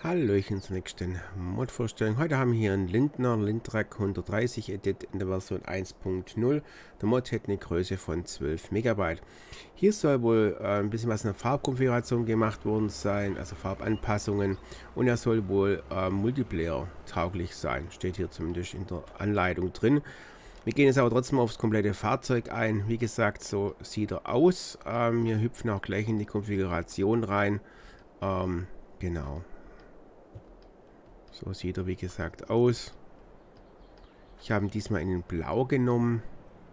Hallöchen zur nächsten Mod-Vorstellung. Heute haben wir hier einen Lindner Lintrack 130 Edit in der Version 1.0. Der Mod hat eine Größe von 12 Megabyte. Hier soll wohl ein bisschen was in der Farbkonfiguration gemacht worden sein, also Farbanpassungen. Und er soll wohl Multiplayer tauglich sein. Steht hier zumindest in der Anleitung drin. Wir gehen jetzt aber trotzdem aufs komplette Fahrzeug ein. Wie gesagt, so sieht er aus. Wir hüpfen auch gleich in die Konfiguration rein. Genau. So sieht er, wie gesagt, aus. Ich habe ihn diesmal in den Blau genommen.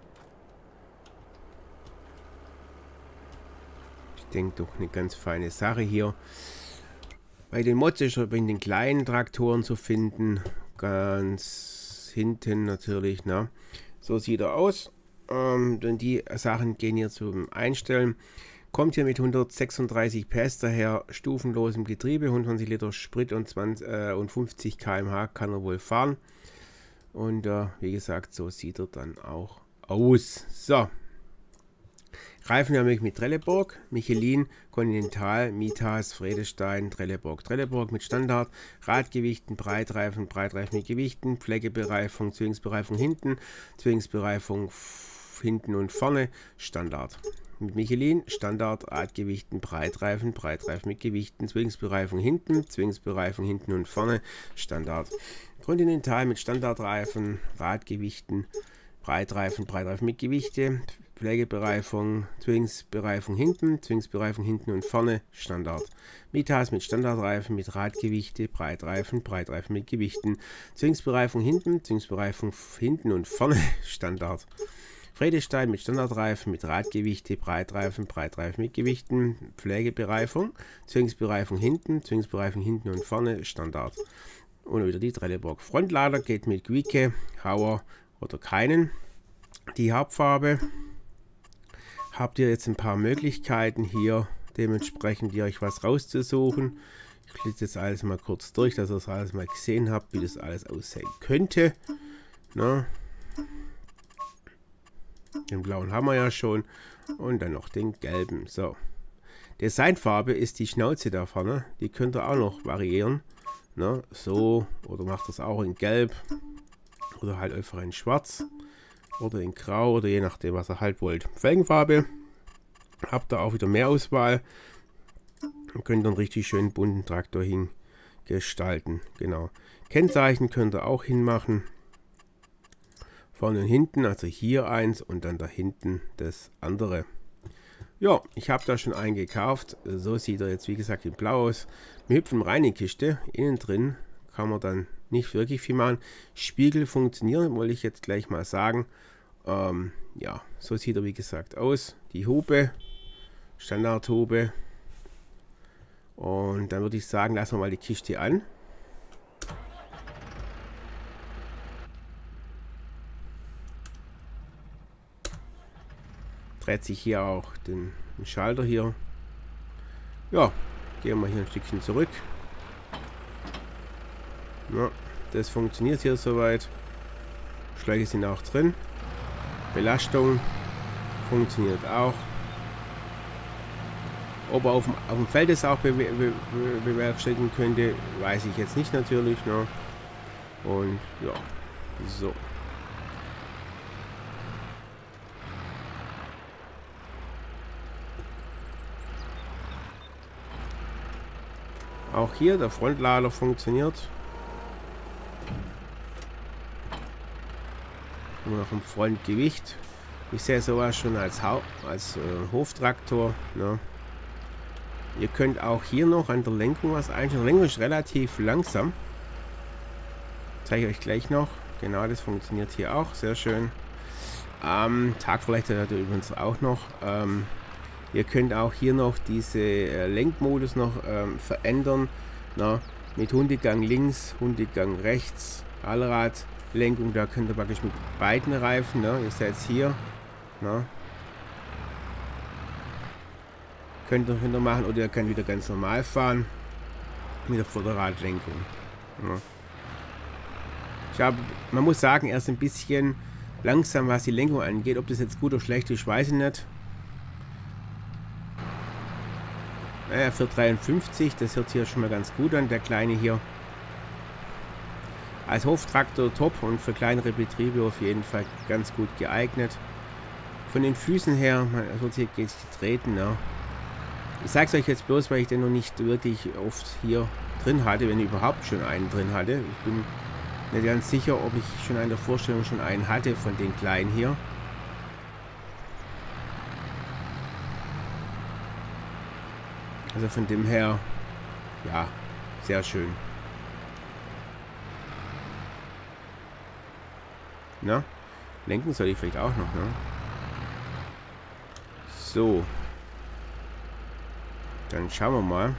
Ich denke doch eine ganz feine Sache hier. Bei den Mods ist er in den kleinen Traktoren zu finden. Ganz hinten natürlich. Ne? So sieht er aus. Denn die Sachen gehen hier zum Einstellen. Kommt hier mit 136 PS daher, stufenlosem Getriebe, 120 Liter Sprit und 50 km/h kann er wohl fahren. Und wie gesagt, so sieht er dann auch aus. So. Reifen haben wir mit Trelleborg, Michelin, Continental, Mitas, Vredestein, Trelleborg. Trelleborg mit Standard, Radgewichten, Breitreifen mit Gewichten, Pflegebereifung, Zwillingsbereifung hinten, Zwillingsbereifung hinten und vorne, Standard. Mit Michelin, Standard, Radgewichten, Breitreifen mit Gewichten, Zwillingsbereifung hinten und vorne, Standard. Continental mit Standardreifen, Radgewichten, Breitreifen mit Gewichte, Pflegebereifung, Zwillingsbereifung hinten und vorne, Standard. Mitas mit Standardreifen, mit Radgewichte, Breitreifen mit Gewichten, Zwillingsbereifung hinten und vorne, Standard. Vredestein mit Standardreifen, mit Radgewichte, Breitreifen mit Gewichten, Pflegebereifung, Zwillingsbereifung hinten und vorne, Standard. Und wieder die Trelleborg. Frontlader geht mit Quieke, Hauer oder keinen. Die Hauptfarbe habt ihr jetzt ein paar Möglichkeiten hier, dementsprechend ihr euch was rauszusuchen. Ich klicke jetzt alles mal kurz durch, dass ihr das alles mal gesehen habt, wie das alles aussehen könnte. Na? Den blauen haben wir ja schon. Und dann noch den gelben. So. Designfarbe ist die Schnauze da vorne. Die könnt ihr auch noch variieren. Ne? So. Oder macht das auch in gelb. Oder halt einfach in schwarz. Oder in grau. Oder je nachdem, was ihr halt wollt. Felgenfarbe. Habt ihr auch wieder mehr Auswahl. Und könnt einen richtig schönen bunten Traktor gestalten. Genau. Kennzeichen könnt ihr auch hinmachen. Vorne und hinten, also hier eins und dann da hinten das andere. Ja, ich habe da schon einen gekauft. So sieht er jetzt, wie gesagt, in blau aus. Wir hüpfen rein in die Kiste. Innen drin kann man dann nicht wirklich viel machen. Spiegel funktionieren, wollte ich jetzt gleich mal sagen. Ja, so sieht er, wie gesagt, aus. Die Hupe, Standardhupe. Und dann würde ich sagen, lassen wir mal die Kiste an. Dreht sich hier auch den Schalter hier. Ja, gehen wir hier ein Stückchen zurück. Ja, das funktioniert hier soweit. Schläge sind auch drin. Belastung funktioniert auch. Ob er auf dem Feld es auch bewerkstelligen könnte, weiß ich jetzt nicht natürlich. Ne? Und ja, so. Auch hier der Frontlader funktioniert. Noch im Frontgewicht. Ich sehe sowas schon als Hoftraktor. Ne? Ihr könnt auch hier noch an der Lenkung was einstellen. Die Lenkung ist relativ langsam. Zeige ich euch gleich noch. Genau, das funktioniert hier auch. Sehr schön. Tagverleuchter hat er übrigens auch noch. Ihr könnt auch hier noch diese Lenkmodus noch verändern. Na, mit Hundegang links, Hundegang rechts, Allradlenkung. Da könnt ihr praktisch mit beiden Reifen. Ne? Ihr seht es hier. Na, könnt ihr machen oder ihr könnt wieder ganz normal fahren mit der Vorderradlenkung. Ja. Man muss sagen, er ist ein bisschen langsam, was die Lenkung angeht. Ob das jetzt gut oder schlecht ist, weiß ich nicht. Naja, für 53, das hört sich ja schon mal ganz gut an, der kleine hier. Als Hoftraktor top und für kleinere Betriebe auf jeden Fall ganz gut geeignet. Von den Füßen her, man wird hier getreten, ne? Ich sage es euch jetzt bloß, weil ich den noch nicht wirklich oft hier drin hatte, wenn ich überhaupt schon einen drin hatte. Ich bin nicht ganz sicher, ob ich schon an der Vorstellung schon einen hatte von den kleinen hier. Also von dem her, ja, sehr schön. Na, lenken soll ich vielleicht auch noch, ne? So. Dann schauen wir mal.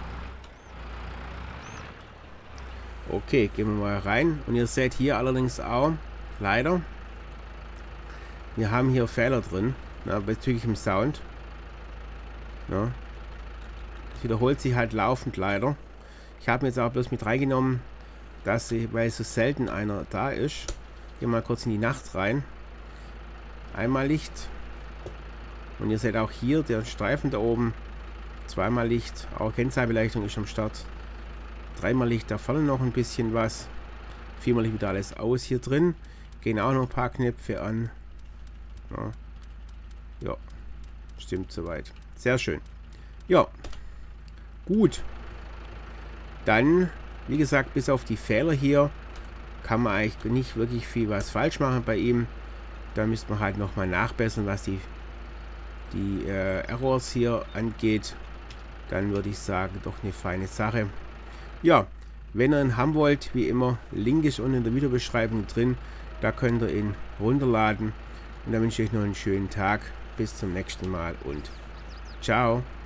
Okay, gehen wir mal rein. Und ihr seht hier allerdings auch, leider, wir haben hier Fehler drin, na, bezüglich dem Sound. Na, das wiederholt sich halt laufend leider. Ich habe mir jetzt auch bloß mit reingenommen, dass, weil so selten einer da ist. Gehen wir mal kurz in die Nacht rein. Einmal Licht. Und ihr seht auch hier der Streifen da oben. Zweimal Licht. Auch Kennzeichenbeleuchtung ist am Start. Dreimal Licht, da vorne noch ein bisschen was. Viermal Licht, wieder alles aus hier drin. Gehen auch noch ein paar Knöpfe an. Ja, ja. Stimmt soweit. Sehr schön. Ja. Gut. Dann, wie gesagt, bis auf die Fehler hier kann man eigentlich nicht wirklich viel was falsch machen bei ihm. Da müsste man halt nochmal nachbessern, was die Errors hier angeht. Dann würde ich sagen, doch eine feine Sache. Ja, wenn ihr ihn haben wollt, wie immer, Link ist unten in der Videobeschreibung drin. Da könnt ihr ihn runterladen. Und dann wünsche ich euch noch einen schönen Tag. Bis zum nächsten Mal und ciao.